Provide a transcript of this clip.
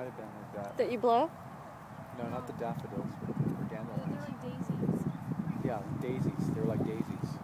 might have been like that. That you blow? No, not the daffodils, or They're dandelions. like daisies. Yeah, daisies. They were like daisies.